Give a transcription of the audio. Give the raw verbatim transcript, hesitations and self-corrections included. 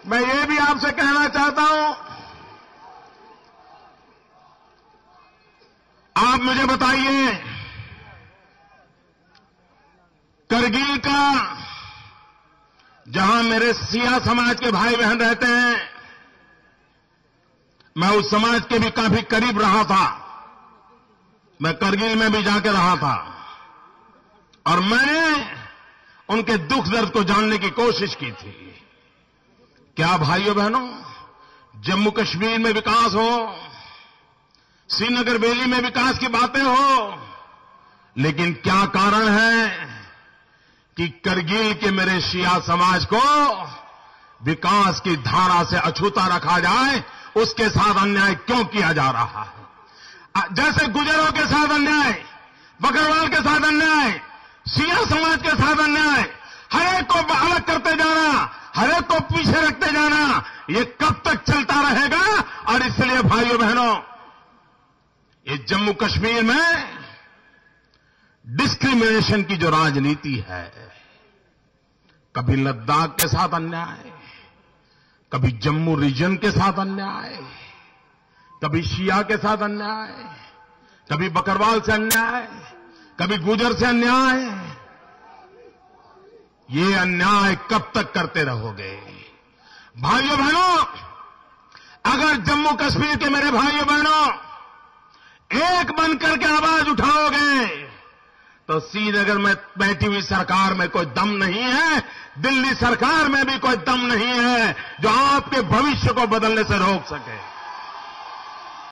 मैं ये भी आपसे कहना चाहता हूं, आप मुझे बताइए, करगिल का जहां मेरे सिया समाज के भाई बहन रहते हैं, मैं उस समाज के भी काफी करीब रहा था। मैं करगिल में भी जाकर रहा था और मैंने उनके दुख दर्द को जानने की कोशिश की थी। क्या भाइयों बहनों, जम्मू कश्मीर में विकास हो, श्रीनगर वैली में विकास की बातें हो, लेकिन क्या कारण है कि करगिल के मेरे शिया समाज को विकास की धारा से अछूता रखा जाए? उसके साथ अन्याय क्यों किया जा रहा है? जैसे गुजरों के साथ अन्याय, बकरवाल के साथ अन्याय, शिया समाज के साथ अन्याय, हर एक को अलग करते जाना, हर एक को पीछे रखते जाना, ये कब तक चलता रहेगा? और इसलिए भाइयों बहनों, ये जम्मू कश्मीर में डिस्क्रिमिनेशन की जो राजनीति है, कभी लद्दाख के साथ अन्याय, कभी जम्मू रीजन के साथ अन्याय, कभी शिया के साथ अन्याय, कभी बकरवाल से अन्याय, कभी गुजर से अन्याय, ये अन्याय कब तक करते रहोगे? भाइयों बहनों, अगर जम्मू कश्मीर के मेरे भाइयों बहनों एक बन करके आवाज उठाओगे तो श्रीनगर में बैठी हुई सरकार में कोई दम नहीं है, दिल्ली सरकार में भी कोई दम नहीं है जो आपके भविष्य को बदलने से रोक सके।